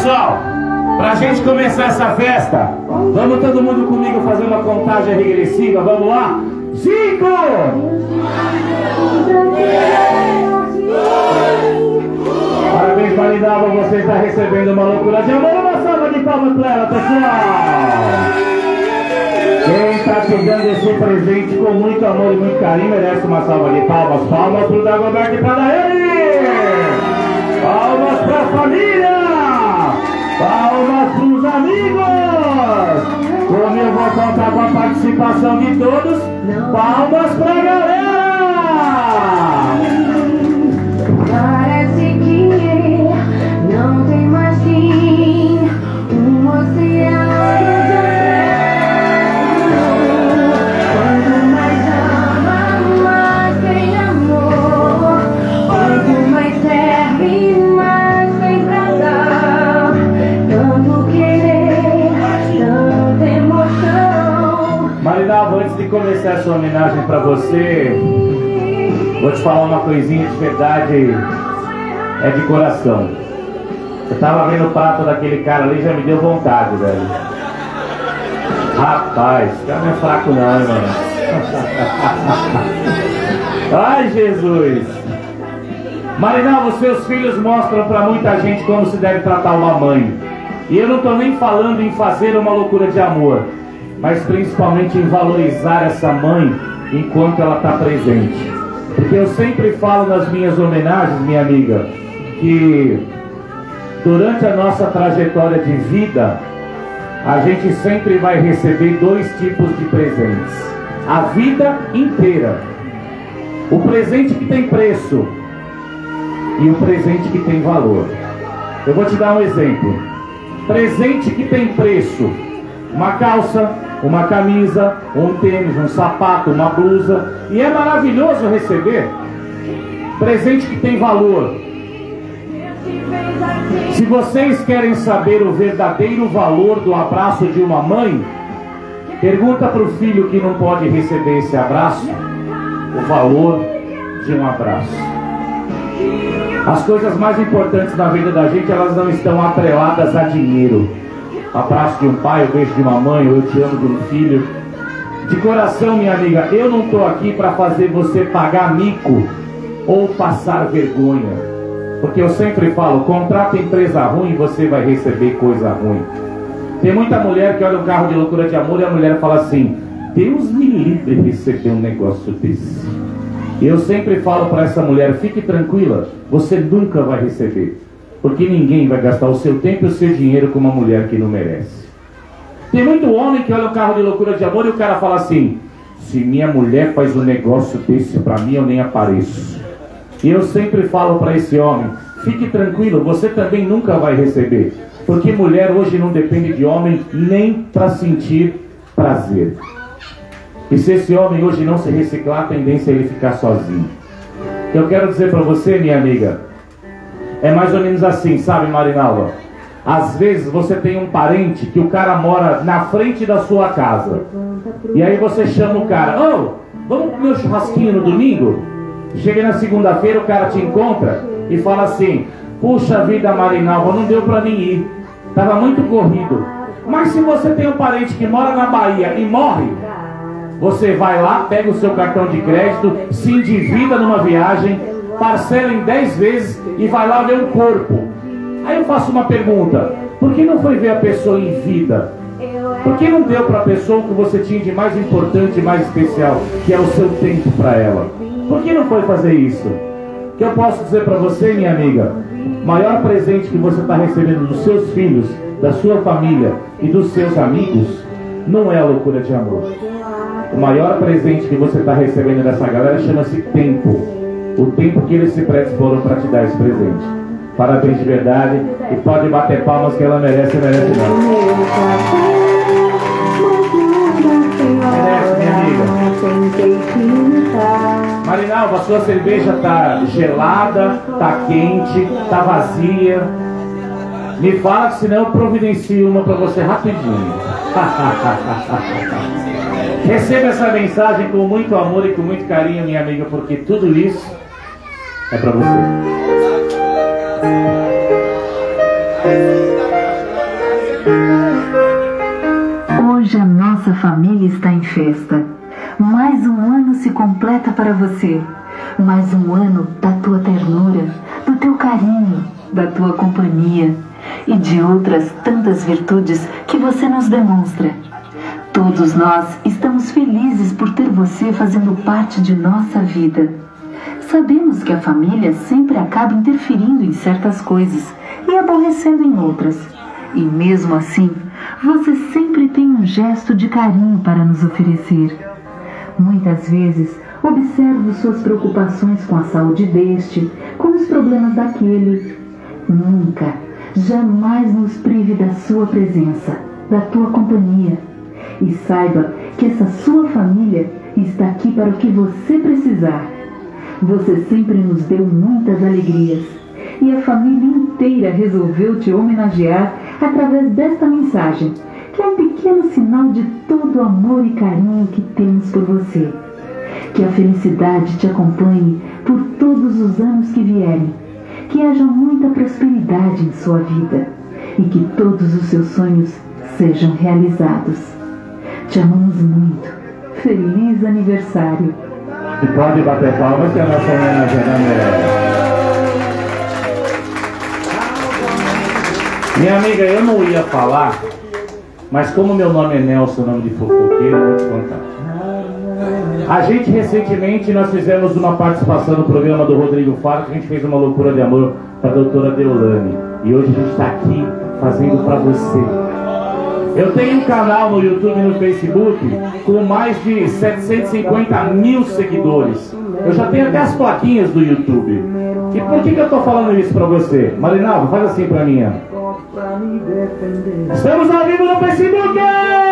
Pessoal, pra gente começar essa festa, vamos todo mundo comigo fazer uma contagem regressiva, vamos lá? 5! Parabéns, Marinalva, você está recebendo uma loucura de amor. Uma salva de palmas pra ela, pessoal! Quem está te dando esse presente com muito amor e muito carinho merece uma salva de palmas. Palmas pro Dagoberto e pra Daiane! Palmas pra família! Palmas pros amigos! Como eu vou contar com a participação de todos, palmas pra galera! Parece que não tem mais fim, oceano de quanto mais ama, mais tem amor. Quanto mais serve, mais tem pra dar. Tanto querer, tanta emoção. Marinalva, antes de começar essa homenagem pra você, vou te falar uma coisinha de verdade, é de coração. Eu tava vendo o prato daquele cara ali, já me deu vontade, velho. Rapaz, esse cara não é fraco não, hein, mano. Ai, Jesus. Marinalva, os seus filhos mostram pra muita gente como se deve tratar uma mãe. E eu não tô nem falando em fazer uma loucura de amor, mas principalmente em valorizar essa mãe enquanto ela tá presente. Porque eu sempre falo nas minhas homenagens, minha amiga, que durante a nossa trajetória de vida, a gente sempre vai receber dois tipos de presentes. A vida inteira. O presente que tem preço e o presente que tem valor. Eu vou te dar um exemplo. Presente que tem preço: uma calça, uma camisa, um tênis, um sapato, uma blusa. E é maravilhoso receber. Presente que tem valor. Se vocês querem saber o verdadeiro valor do abraço de uma mãe, pergunta para o filho que não pode receber esse abraço o valor de um abraço. As coisas mais importantes na vida da gente, elas não estão atreladas a dinheiro. O abraço de um pai, o beijo de uma mãe, o eu te amo de um filho. De coração, minha amiga, eu não estou aqui para fazer você pagar mico ou passar vergonha. Porque eu sempre falo, contrata empresa ruim e você vai receber coisa ruim. Tem muita mulher que olha um carro de loucura de amor e a mulher fala assim: Deus me livre de receber um negócio desse. E eu sempre falo para essa mulher: fique tranquila, você nunca vai receber. Porque ninguém vai gastar o seu tempo e o seu dinheiro com uma mulher que não merece. Tem muito homem que olha um carro de loucura de amor e o cara fala assim: se minha mulher faz um negócio desse pra mim, eu nem apareço. E eu sempre falo para esse homem: fique tranquilo, você também nunca vai receber. Porque mulher hoje não depende de homem nem para sentir prazer. E se esse homem hoje não se reciclar, a tendência é ele ficar sozinho. Eu quero dizer para você, minha amiga, é mais ou menos assim, sabe, Marinalva? Às vezes você tem um parente que o cara mora na frente da sua casa. E aí você chama o cara: ô, vamos comer um churrasquinho no domingo? Chega na segunda-feira, o cara te encontra e fala assim: puxa vida, Marinalva, não deu pra mim ir, tava muito corrido. Mas se você tem um parente que mora na Bahia e morre, você vai lá, pega o seu cartão de crédito, se endivida numa viagem, parcela em 10 vezes e vai lá ver um corpo. Aí eu faço uma pergunta: por que não foi ver a pessoa em vida? Por que não deu para a pessoa o que você tinha de mais importante e mais especial, que é o seu tempo para ela? Por que não foi fazer isso? O que eu posso dizer para você, minha amiga? O maior presente que você está recebendo dos seus filhos, da sua família e dos seus amigos não é a loucura de amor. O maior presente que você está recebendo dessa galera chama-se tempo. O tempo que eles se predisporam para te dar esse presente. Parabéns de verdade. E pode bater palmas que ela merece, merece não. Merece, minha amiga. Marinalva, a sua cerveja tá gelada, tá quente, tá vazia. Me fala que senão eu providencio uma para você rapidinho. Receba essa mensagem com muito amor e com muito carinho, minha amiga, porque tudo isso é para você. completa para você. Mais um ano da tua ternura, do teu carinho, da tua companhia e de outras tantas virtudes que você nos demonstra. Todos nós estamos felizes por ter você fazendo parte de nossa vida. Sabemos que a família sempre acaba interferindo em certas coisas e aborrecendo em outras. E mesmo assim, você sempre tem um gesto de carinho para nos oferecer. Muitas vezes, observo suas preocupações com a saúde deste, com os problemas daquele. Nunca, jamais nos prive da sua presença, da tua companhia. E saiba que essa sua família está aqui para o que você precisar. Você sempre nos deu muitas alegrias. E a família inteira resolveu te homenagear através desta mensagem, que é um pequeno sinal de todo o amor e carinho que temos por você. Que a felicidade te acompanhe por todos os anos que vierem. Que haja muita prosperidade em sua vida e que todos os seus sonhos sejam realizados. Te amamos muito. Feliz aniversário. E pode bater palmas que a nossa homenageada merece. Minha amiga, eu não ia falar, mas como meu nome é Nelson, nome de fofoqueiro, eu vou te contar. A gente recentemente, nós fizemos uma participação no programa do Rodrigo Faro, que a gente fez uma loucura de amor para a doutora Deolane. E hoje a gente está aqui fazendo para você. Eu tenho um canal no YouTube e no Facebook com mais de 750 mil seguidores. Eu já tenho até as plaquinhas do YouTube. E por que eu estou falando isso para você? Marinaldo, faz assim para mim. Estamos ao vivo no Facebook!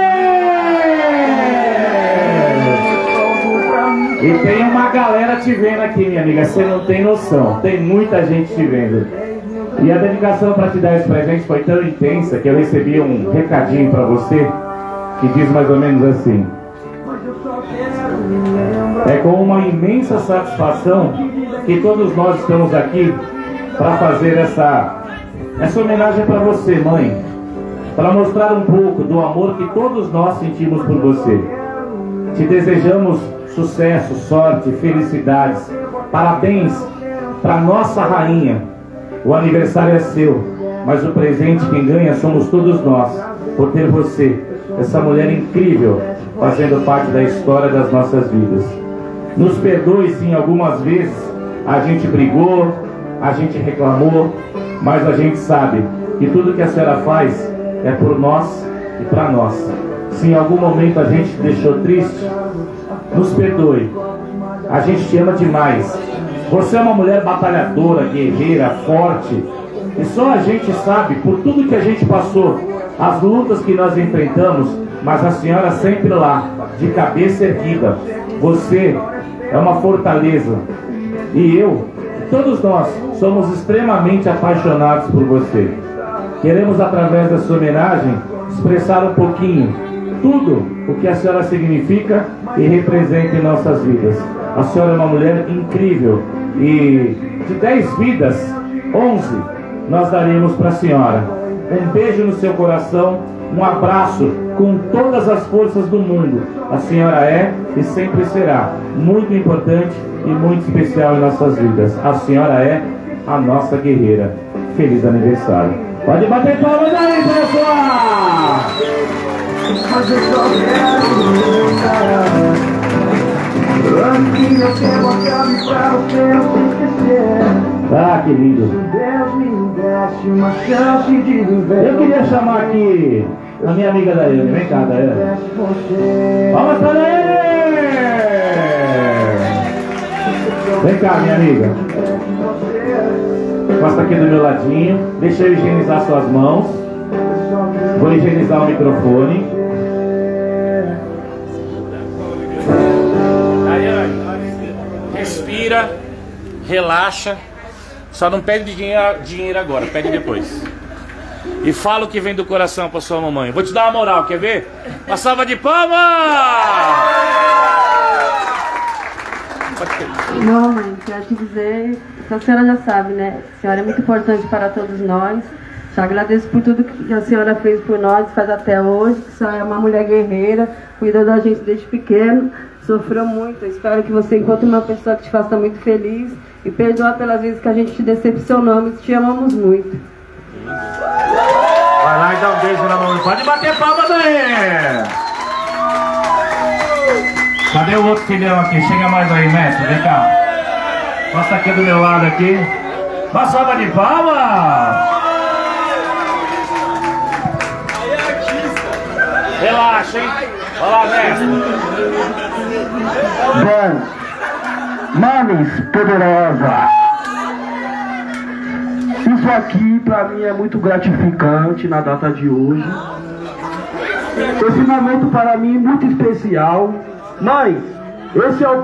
E tem uma galera te vendo aqui, minha amiga. Você não tem noção. Tem muita gente te vendo. E a dedicação para te dar esse presente foi tão intensa que eu recebi um recadinho para você que diz mais ou menos assim: é com uma imensa satisfação que todos nós estamos aqui para fazer essa homenagem para você, mãe, para mostrar um pouco do amor que todos nós sentimos por você. Te desejamos sucesso, sorte, felicidades, parabéns para nossa rainha. O aniversário é seu, mas o presente quem ganha somos todos nós, por ter você, essa mulher incrível, fazendo parte da história das nossas vidas. Nos perdoe se algumas vezes a gente brigou, a gente reclamou, mas a gente sabe que tudo que a senhora faz é por nós e para nós. Se em algum momento a gente te deixou triste, nos perdoe. A gente te ama demais. Você é uma mulher batalhadora, guerreira, forte. E só a gente sabe, por tudo que a gente passou, as lutas que nós enfrentamos, mas a senhora sempre lá, de cabeça erguida. Você é uma fortaleza. E eu, todos nós, somos extremamente apaixonados por você. Queremos, através da sua homenagem, expressar um pouquinho tudo o que a senhora significa e representa em nossas vidas. A senhora é uma mulher incrível e de 10 vidas, 11 nós daremos para a senhora. Um beijo no seu coração, um abraço com todas as forças do mundo. A senhora é e sempre será muito importante e muito especial em nossas vidas. A senhora é a nossa guerreira. Feliz aniversário. Pode bater palmas aí, pessoal! Mas eu só quero aqui eu quero a chave pra você não se esquecer. Ah, que lindo. Deus me desse uma chance de viver. Eu queria chamar aqui a minha amiga Daiane. Vem cá, Daiane. Vamos para Daiane! Vem cá, minha amiga. Passa aqui do meu ladinho. Deixa eu higienizar suas mãos. Vou higienizar o microfone. Respira, relaxa. Só não pede dinheiro agora, pede depois. E fala o que vem do coração pra sua mamãe. Vou te dar uma moral, quer ver? Uma salva de palmas! Não, mãe, quero te dizer que a senhora já sabe, né? A senhora é muito importante para todos nós. Te agradeço por tudo que a senhora fez por nós, faz até hoje. A senhora é uma mulher guerreira, cuidou da gente desde pequeno. sofreu muito. Eu espero que você encontre uma pessoa que te faça muito feliz e perdoa pelas vezes que a gente te decepcionou, mas te amamos muito. Vai lá e dá um beijo na mão. Pode bater palmas aí. Cadê o outro filhão aqui? Chega mais aí, mestre. Vem cá. Passa aqui do meu lado aqui. Uma salva de palmas. Relaxa, hein? Olha lá, mestre. Bom, mames poderosa, isso aqui pra mim é muito gratificante na data de hoje. Esse momento para mim é muito especial. Mãe, esse é o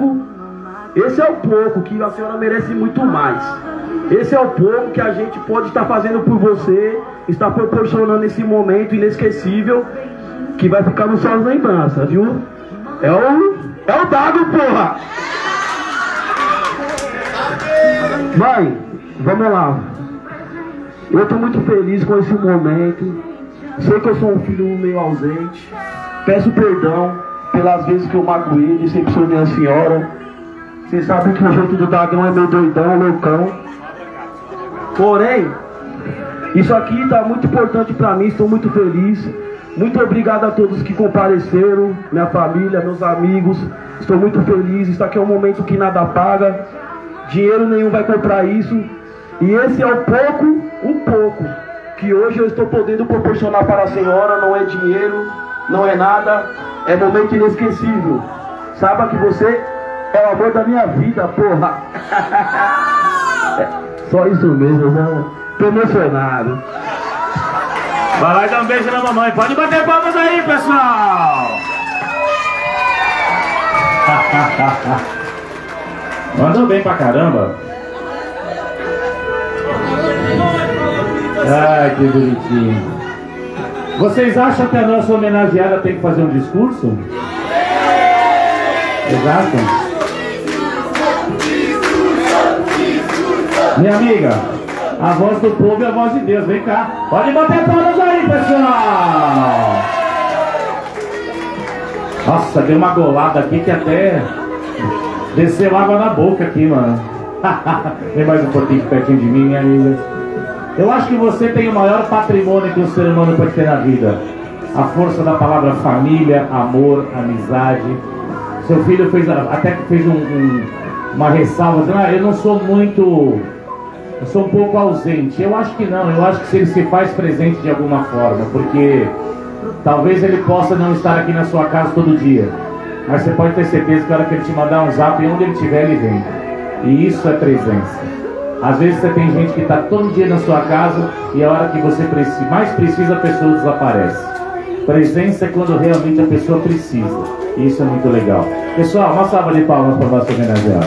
pouco que a senhora merece muito mais. Esse é o pouco que a gente pode estar fazendo por você, está proporcionando esse momento inesquecível que vai ficar nas suas lembranças, viu? É o dado, porra! Mãe, vamos lá. Eu tô muito feliz com esse momento. Sei que eu sou um filho meio ausente. Peço perdão pelas vezes que eu magoei, decepcionei a senhora. Vocês sabem que o jeito do Dagão é meio doidão, loucão. Porém, isso aqui tá muito importante pra mim, estou muito feliz. Muito obrigado a todos que compareceram, minha família, meus amigos. Estou muito feliz, isso aqui é um momento que nada paga. Dinheiro nenhum vai comprar isso. E esse é o pouco que hoje eu estou podendo proporcionar para a senhora. Não é dinheiro, não é nada, é momento inesquecível. Saiba que você é o amor da minha vida, porra. Só isso mesmo, né? Tô emocionado. Vai lá e dá um beijo na mamãe. Pode bater palmas aí, pessoal. Mandou bem pra caramba. Ai, que bonitinho. Vocês acham que a nossa homenageada tem que fazer um discurso? Exato. Minha amiga, a voz do povo é a voz de Deus. Vem cá. Pode bater palmas aí, pessoal. Nossa, deu uma golada aqui que até desceu água na boca aqui, mano. Vem mais um pouquinho pertinho de mim, minha amiga. Eu acho que você tem o maior patrimônio que um ser humano pode ter na vida. A força da palavra família, amor, amizade. Seu filho até fez uma ressalva, dizendo, eu não sou muito... Eu sou um pouco ausente. Eu acho que não, eu acho que se ele se faz presente de alguma forma, porque talvez ele possa não estar aqui na sua casa todo dia, mas você pode ter certeza que a hora que ele te mandar um zap, onde ele estiver, ele vem. E isso é presença. Às vezes você tem gente que está todo dia na sua casa e a hora que você mais precisa, a pessoa desaparece. Presença é quando realmente a pessoa precisa. E isso é muito legal. Pessoal, uma salva de palmas para o nosso homenageado.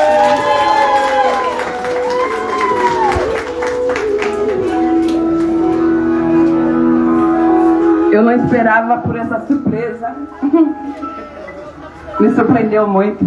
Eu não esperava por essa surpresa. Me surpreendeu muito.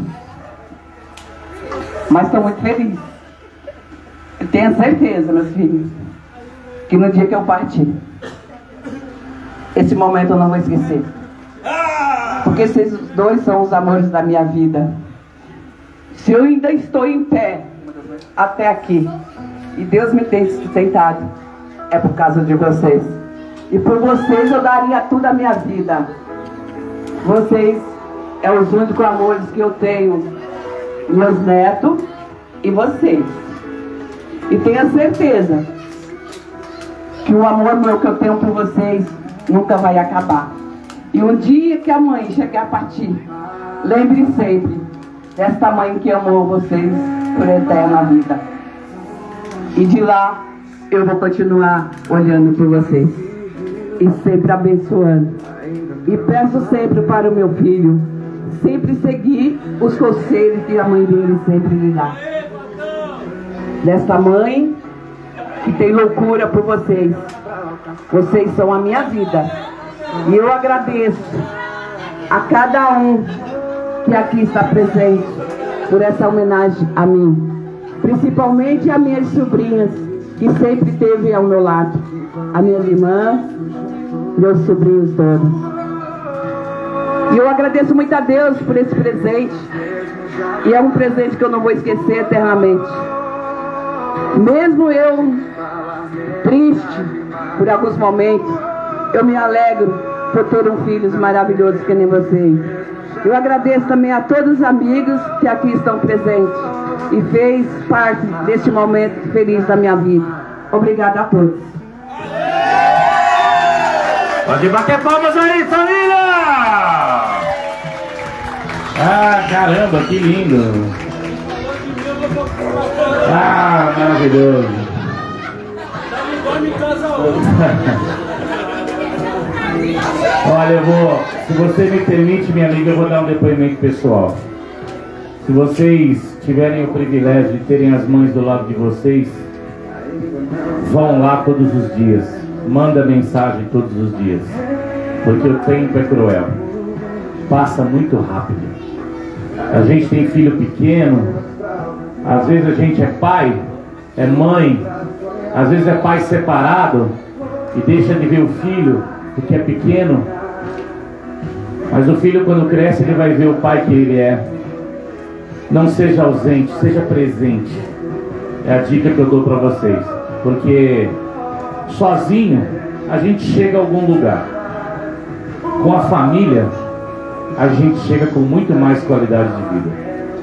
Mas estou muito feliz. Eu tenho certeza, meus filhos, que no dia que eu partir, esse momento eu não vou esquecer. Porque vocês dois são os amores da minha vida. Se eu ainda estou em pé até aqui e Deus me tem sustentado, é por causa de vocês. E por vocês eu daria tudo a minha vida. Vocês é os únicos amores que eu tenho. Meus netos e vocês. E tenha certeza que o amor meu que eu tenho por vocês nunca vai acabar. E um dia que a mãe chegar a partir, lembre sempre desta mãe que amou vocês por eterna vida. E de lá eu vou continuar olhando por vocês e sempre abençoando. E peço sempre para o meu filho sempre seguir os conselhos que a mãe dele sempre lhe dá. Desta mãe que tem loucura por vocês. Vocês são a minha vida. E eu agradeço a cada um que aqui está presente por essa homenagem a mim. Principalmente a minhas sobrinhas, que sempre esteve ao meu lado. A minha irmã, meus sobrinhos todos. E eu agradeço muito a Deus por esse presente. E é um presente que eu não vou esquecer eternamente. Mesmo eu triste por alguns momentos, eu me alegro por ter um filho maravilhoso que nem vocês. Eu agradeço também a todos os amigos que aqui estão presentes e fez parte deste momento feliz da minha vida. Obrigada a todos. Pode bater palmas aí, família! Ah, caramba, que lindo! Ah, maravilhoso! Olha, se você me permite, minha amiga, eu vou dar um depoimento pessoal. Se vocês tiverem o privilégio de terem as mães do lado de vocês, vão lá todos os dias. Manda mensagem todos os dias. Porque o tempo é cruel. Passa muito rápido. A gente tem filho pequeno. Às vezes a gente é pai, é mãe. Às vezes é pai separado e deixa de ver o filho porque é pequeno. Mas o filho, quando cresce, ele vai ver o pai que ele é. Não seja ausente, seja presente. É a dica que eu dou para vocês. Porque sozinho a gente chega a algum lugar. Com a família a gente chega com muito mais qualidade de vida.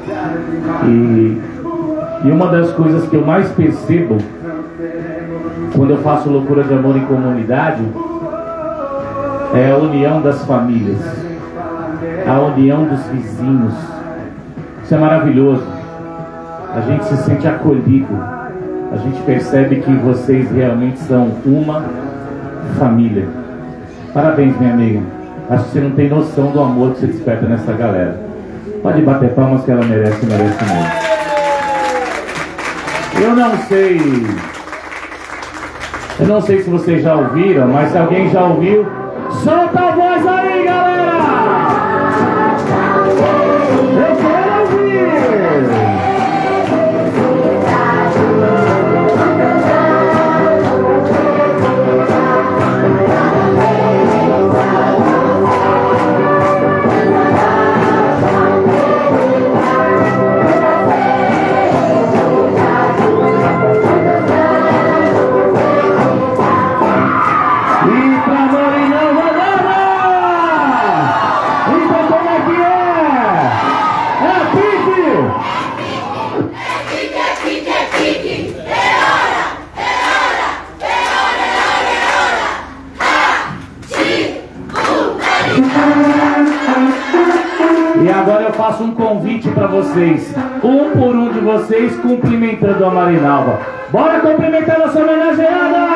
E uma das coisas que eu mais percebo quando eu faço loucura de amor em comunidade é a união das famílias, a união dos vizinhos. Isso é maravilhoso. A gente se sente acolhido. A gente percebe que vocês realmente são uma família. Parabéns, minha amiga. Acho que você não tem noção do amor que você desperta nessa galera. Pode bater palmas que ela merece mesmo. Eu não sei se vocês já ouviram, mas se alguém já ouviu, solta a voz aí, galera! Eu quero ouvir! E agora eu faço um convite para vocês, um por um de vocês, cumprimentando a Marinalva. Bora cumprimentar nossa homenageada!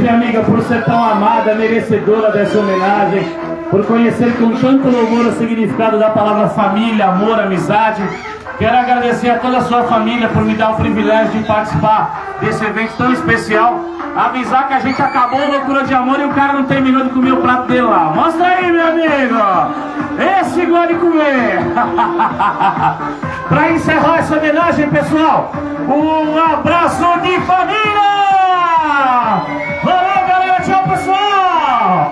minha amiga, por ser tão amada, merecedora dessa homenagem, por conhecer com tanto louvor o significado da palavra família, amor, amizade. Quero agradecer a toda a sua família por me dar o privilégio de participar desse evento tão especial. Avisar que a gente acabou a loucura de amor e o cara não terminou de comer o prato dele lá. Mostra aí, meu amigo! Esse gosta de comer! Para encerrar essa homenagem, pessoal, um abraço de família! Valeu, galera! Tchau, pessoal!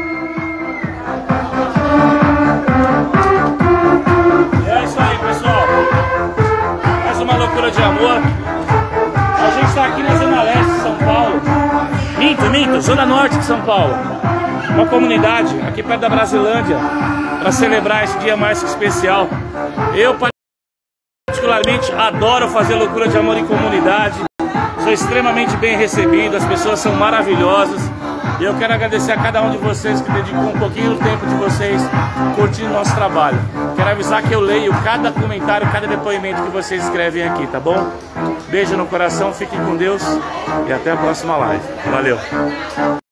É isso aí, pessoal. Mais uma loucura de amor. A gente está aqui na Zona Leste de São Paulo. Minto, Zona Norte de São Paulo. Uma comunidade aqui perto da Brasilândia, para celebrar esse dia mais que especial. Eu particularmente adoro fazer loucura de amor em comunidade. Sou extremamente bem recebido, as pessoas são maravilhosas. E eu quero agradecer a cada um de vocês que dedicou um pouquinho do tempo de vocês curtindo o nosso trabalho. Quero avisar que eu leio cada comentário, cada depoimento que vocês escrevem aqui, tá bom? Beijo no coração, fiquem com Deus e até a próxima live. Valeu!